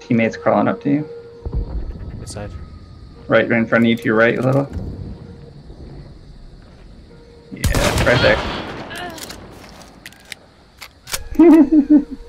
Teammates crawling up to you. What side? Right in front of you to your right a little. Yeah, right there.